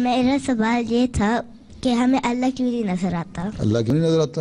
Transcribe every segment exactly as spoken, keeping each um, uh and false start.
میرا سوال یہ تھا کہ ہمیں اللہ کیوں نہیں نظر آتا؟ اللہ کیوں نہیں نظر آتا؟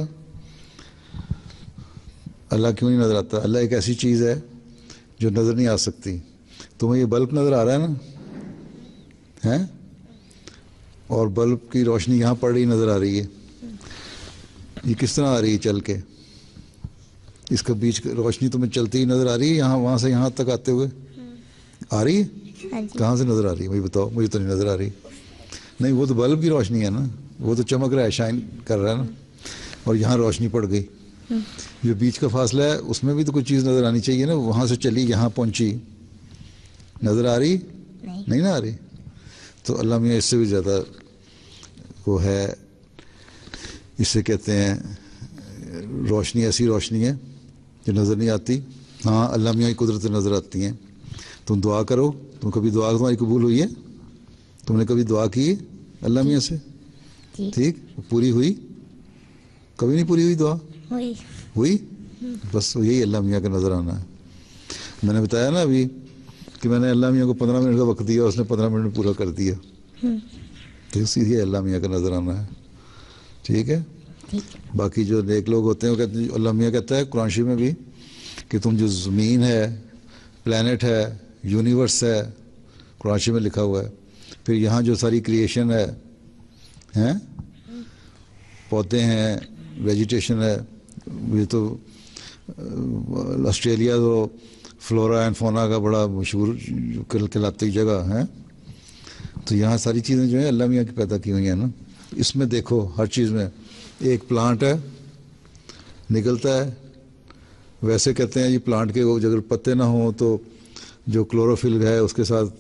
اللہ کیوں نہیں نظر آتا؟ اللہ ایک ایسی چیز ہے جو نظر نہیں آ سکتی. تمہیں یہ بلب نظر آ رہا ہے نا ہیں، اور بلب کی روشنی یہاں پڑ رہی نظر آ رہی ہے. یہ کس طرح آ رہی ہے؟ چل کے. اس کا بیچ روشنی تمہیں چلتی ہی نظر آ رہی ہے، یہاں وہاں سے یہاں تک آتے ہوئے آ رہی ہے؟ کہاں سے نظر آ رہی ہے؟ مجھے بتاؤ. مجھے تو نہیں نظر آ رہی. نہیں، وہ تو بلب کی روشنی ہے نا، وہ تو چمک رہا ہے، شائن کر رہا ہے نا، اور یہاں روشنی پڑ گئی. جو بیچ کا فاصلہ ہے اس میں بھی تو کوئی چیز نظر آنی چاہیے نا. وہاں سے چلی یہاں پہنچی، نظر آ رہی نہیں نا آ رہی. تو اللہ میاں اس سے بھی زیادہ وہ ہے، اسے کہتے ہیں روشنی، ایسی روشنی ہے جو نظر نہیں آتی. ہاں اللہ میاں کی قدرتیں نظر آتی ہیں. تم دعا کرو. تم کبھی دعا تمہاری قبول ہوئی ہے؟ تم نے کبھی دعا کی اللہ میاں سے؟ ٹھیک، پوری ہوئی؟ کبھی نہیں پوری ہوئی دعا؟ ہوئی. بس یہی اللہ میاں کا نظر آنا ہے. میں نے بتایا نا ابھی کہ میں نے اللہ میاں کو پندرہ منٹ کا وقت دیا، اس نے پندرہ منٹ میں پورا کر دیا. تو اسی اللہ میاں کا نظر آنا ہے. ٹھیک ہے. باقی جو نیک لوگ ہوتے ہیں وہ کہتے ہیں، اللہ میاں کہتا ہے قرآن شریف میں بھی کہ تم جو زمین ہے، پلانٹ ہے، یونیورس ہے، قرآن شریف میں لکھا ہوا ہے. پھر یہاں جو ساری کریشن ہے ہیں، پودے ہیں، ویجیٹیشن ہے. یہ تو آسٹریلیا تو فلورا اینڈ فونا کا بڑا مشہور کہلاتی جگہ ہے. تو یہاں ساری چیزیں جو ہیں اللہ میاں کی پیدا کی ہوئی ہیں نا. اس میں دیکھو ہر چیز میں ایک پلانٹ ہے، نکلتا ہے. ویسے کہتے ہیں یہ پلانٹ کے اگر پتے نہ ہوں تو جو کلوروفل ہے اس کے ساتھ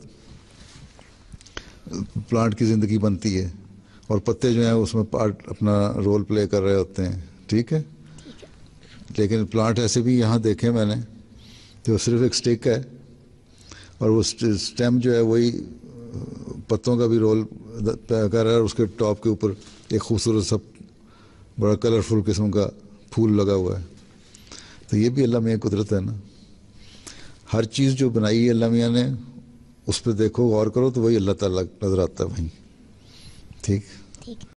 پلانٹ کی زندگی بنتی ہے، اور پتے جو ہیں اس میں پارٹ اپنا رول پلے کر رہے ہوتے ہیں. ٹھیک ہے. لیکن پلانٹ ایسے بھی یہاں دیکھے میں نے تو صرف ایک سٹک ہے، اور وہ سٹیم جو ہے وہی پتوں کا بھی رول کر رہا ہے، اور اس کے ٹاپ کے اوپر ایک خوبصورت سا بڑا کلرفل قسم کا پھول لگا ہوا ہے. تو یہ بھی اللہ میاں کی قدرت ہے نا. ہر چیز جو بنائی ہے اللہ میاں نے اس پہ دیکھو، غور کرو تو وہی اللہ تعالیٰ نظر آتا ہے وہیں. ٹھیک.